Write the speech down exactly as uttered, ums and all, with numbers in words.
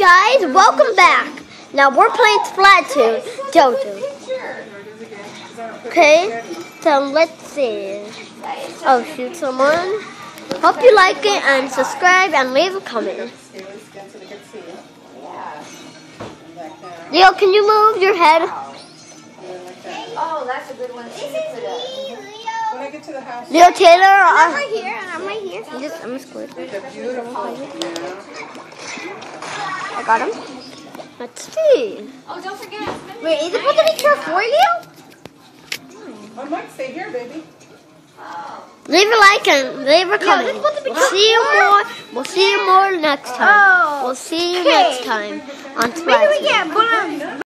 guys, welcome back. Now we're playing Splatoon. Jojo. Okay, so let's see. Oh, shoot someone. Hope you like it and subscribe and leave a comment. Leo, can you move your head? Oh, that's a good one. This is me, Leo. When I get to the house. Leo Taylor, I'm uh, right here. I'm right here. I'm just, I'm squid. It's a beautiful. I got him. Let's see. Oh, don't forget. Wait, is it supposed to be turf four, Leo? I might stay here, baby. Leave a like and leave a comment. We'll see you more. We'll see you more next time. We'll see you next time on Splatoon.